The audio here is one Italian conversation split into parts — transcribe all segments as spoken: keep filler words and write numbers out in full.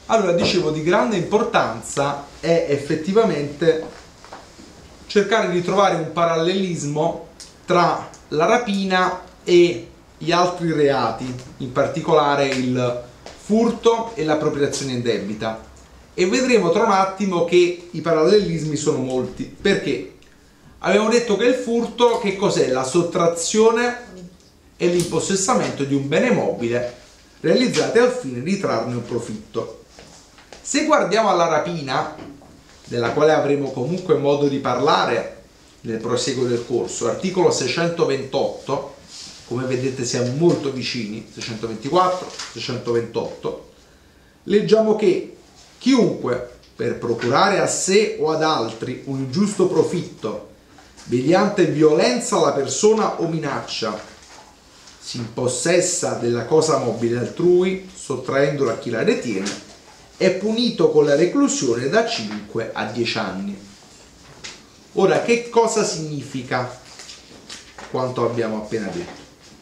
Allora, dicevo, di grande importanza è effettivamente cercare di trovare un parallelismo tra la rapina e gli altri reati, in particolare il furto e l'appropriazione indebita. E vedremo tra un attimo che i parallelismi sono molti. Perché? Abbiamo detto che il furto, che cos'è? La sottrazione e l'impossessamento di un bene mobile realizzati al fine di trarne un profitto. Se guardiamo alla rapina, della quale avremo comunque modo di parlare nel proseguo del corso, articolo seicentoventotto, come vedete siamo molto vicini, seicentoventiquattro, seicentoventotto, leggiamo che chiunque, per procurare a sé o ad altri un ingiusto profitto, mediante violenza alla persona o minaccia, si impossessa della cosa mobile altrui, sottraendola a chi la detiene, è punito con la reclusione da cinque a dieci anni. Ora, che cosa significa quanto abbiamo appena detto?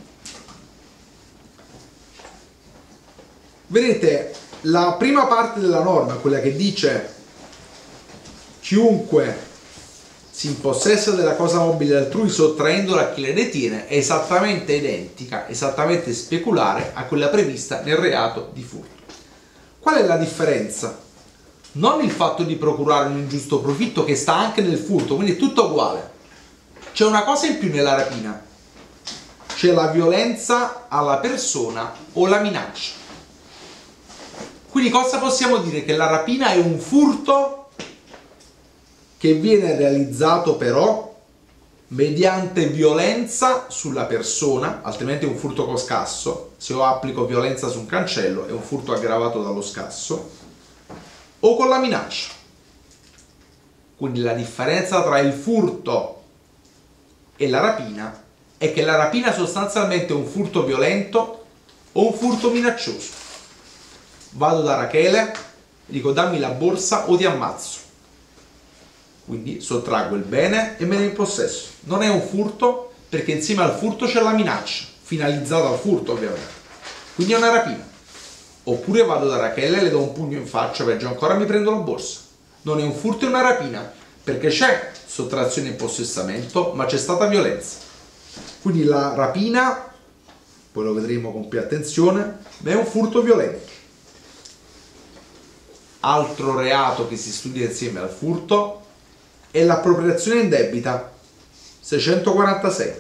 Vedete, la prima parte della norma, quella che dice chiunque si impossessa della cosa mobile altrui sottraendola a chi la detiene, è esattamente identica, esattamente speculare a quella prevista nel reato di furto. Qual è la differenza? Non il fatto di procurare un ingiusto profitto, che sta anche nel furto, quindi è tutto uguale. C'è una cosa in più nella rapina: c'è la violenza alla persona o la minaccia. Quindi cosa possiamo dire? Che la rapina è un furto che viene realizzato però mediante violenza sulla persona, altrimenti è un furto con scasso. Se io applico violenza su un cancello è un furto aggravato dallo scasso, o con la minaccia. Quindi la differenza tra il furto e la rapina è che la rapina sostanzialmente è un furto violento o un furto minaccioso. Vado da Rachele, dico dammi la borsa o ti ammazzo. Quindi sottraggo il bene e me ne impossesso. Non è un furto, perché insieme al furto c'è la minaccia, finalizzata al furto ovviamente. Quindi è una rapina. Oppure vado da Rachele e le do un pugno in faccia, peggio ancora mi prendo la borsa. Non è un furto, è una rapina, perché c'è sottrazione e impossessamento, ma c'è stata violenza. Quindi la rapina, poi lo vedremo con più attenzione, è un furto violento. Altro reato che si studia insieme al furto è l'appropriazione indebita, seicentoquarantasei.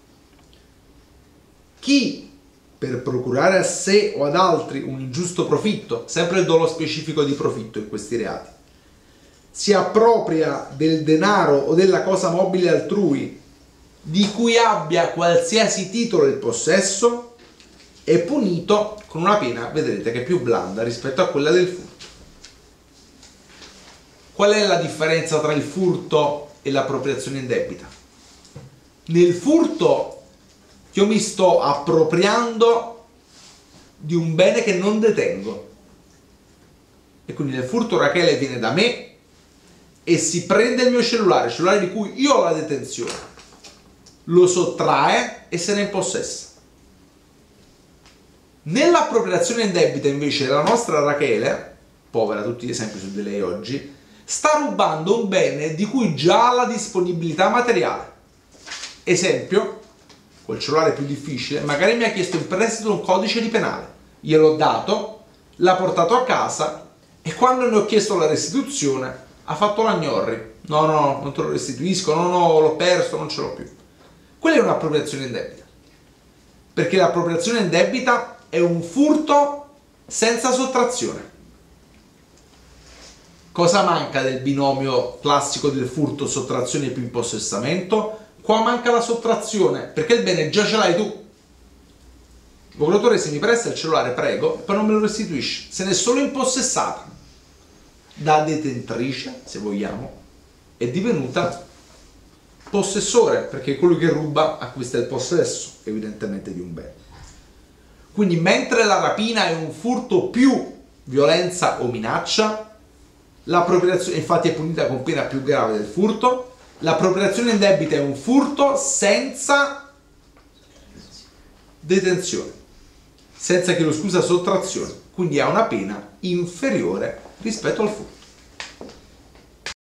Chi, per procurare a sé o ad altri un ingiusto profitto, sempre il dolo specifico di profitto in questi reati, si appropria del denaro o della cosa mobile altrui di cui abbia qualsiasi titolo il possesso, è punito con una pena, vedrete, che è più blanda rispetto a quella del furto. Qual è la differenza tra il furto e l'appropriazione indebita? Nel furto io mi sto appropriando di un bene che non detengo. E quindi nel furto Rachele viene da me e si prende il mio cellulare, il cellulare di cui io ho la detenzione, lo sottrae e se ne impossessa. Nell'appropriazione indebita invece la nostra Rachele, povera, tutti gli esempi su di lei oggi, sta rubando un bene di cui già ha la disponibilità materiale. Esempio, col cellulare è più difficile, magari mi ha chiesto in prestito un codice di penale, gliel'ho dato, l'ha portato a casa e quando ne ho chiesto la restituzione ha fatto la gnorri. No, no, non te lo restituisco, no, no, l'ho perso, non ce l'ho più. Quella è un'appropriazione indebita, perché l'appropriazione indebita è un furto senza sottrazione. Cosa manca del binomio classico del furto, sottrazione più impossessamento? Qua manca la sottrazione, perché il bene già ce l'hai tu. Il procuratore se mi presta il cellulare, prego, e poi non me lo restituisce. Se ne è solo impossessata. Da detentrice, se vogliamo, è divenuta possessore, perché colui che ruba acquista il possesso, evidentemente, di un bene. Quindi mentre la rapina è un furto più violenza o minaccia, l'appropriazione infatti è punita con pena più grave del furto, l'appropriazione indebita è un furto senza detenzione, senza, chiedo scusa, sottrazione, quindi ha una pena inferiore rispetto al furto.